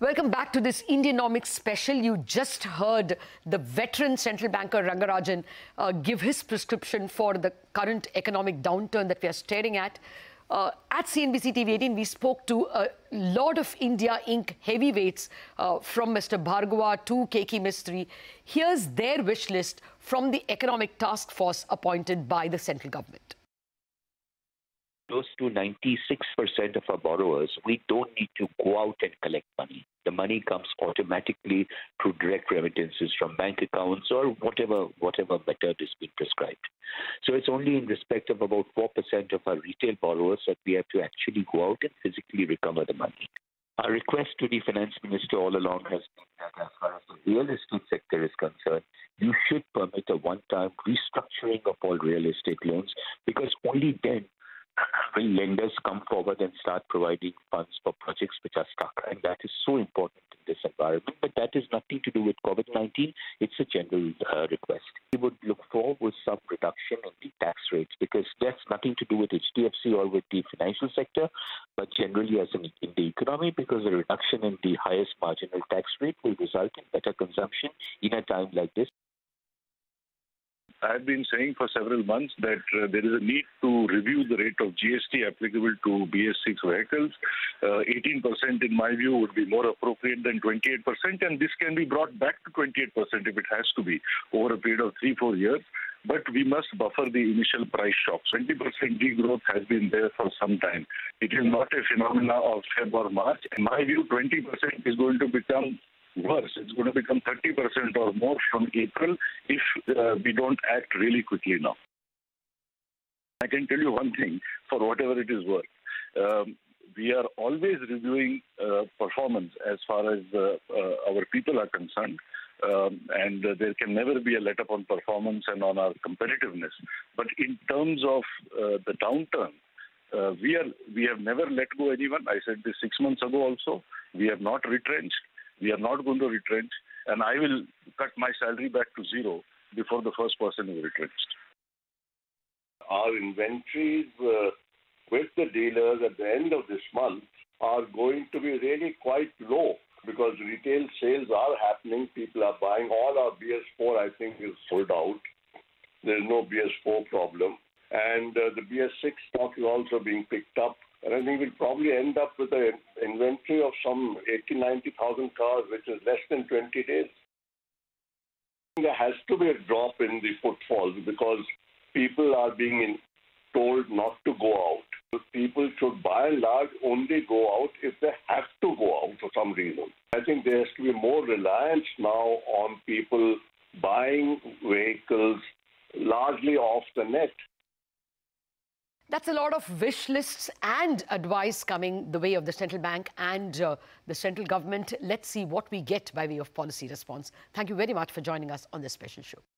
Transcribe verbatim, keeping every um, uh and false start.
Welcome back to this Indianomics special. You just heard the veteran central banker Rangarajan uh, give his prescription for the current economic downturn that we are staring at. Uh, at C N B C T V eighteen, we spoke to a lot of India Incorporated heavyweights uh, from Mister Bhargava to K K Mistry. Here's their wish list from the economic task force appointed by the central government. Close to ninety-six percent of our borrowers, we don't need to go out and collect money. The money comes automatically through direct remittances from bank accounts or whatever whatever method is being prescribed. So it's only in respect of about four percent of our retail borrowers that we have to actually go out and physically recover the money. Our request to the finance minister all along has been that as far as the real estate sector is concerned, you should permit a one-time restructuring of all real estate loans, because only then will lenders come forward and start providing funds for projects which are stuck. And that is so important in this environment. But that has nothing to do with COVID nineteen. It's a general uh, request. We would look for with some reduction in the tax rates, because that's nothing to do with H D F C or with the financial sector, but generally as in, in the economy, because a reduction in the highest marginal tax rate will result in better consumption in a time like this. I've been saying for several months that uh, there is a need to review the rate of G S T applicable to B S six vehicles. Uh, eighteen percent, in my view, would be more appropriate than twenty-eight percent, and this can be brought back to twenty-eight percent if it has to be over a period of three, four years. But we must buffer the initial price shocks. twenty percent degrowth has been there for some time. It is not a phenomena of February or March. In my view, twenty percent is going to become worse. It's going to become thirty percent or more from April if uh, we don't act really quickly now. I can tell you one thing, for whatever it is worth. Um, we are always reviewing uh, performance as far as uh, uh, our people are concerned. Um, and uh, there can never be a let-up on performance and on our competitiveness. But in terms of uh, the downturn, uh, we are we have never let go anyone. I said this six months ago also. We have not retrenched. We are not going to retrench, and I will cut my salary back to zero before the first person is retrenched. Our inventories uh, with the dealers at the end of this month are going to be really quite low, because retail sales are happening. People are buying. All our B S four, I think, is sold out. There's no B S four problem. And uh, the B S six stock is also being picked up. And I think we'll probably end up with an inventory of some eighty, ninety thousand cars, which is less than twenty days. There has to be a drop in the footfalls, because people are being in, told not to go out. People should, by and large, only go out if they have to go out for some reason. I think there has to be more reliance now on people buying vehicles largely off the net. That's a lot of wish lists and advice coming the way of the central bank and uh, the central government. Let's see what we get by way of policy response. Thank you very much for joining us on this special show.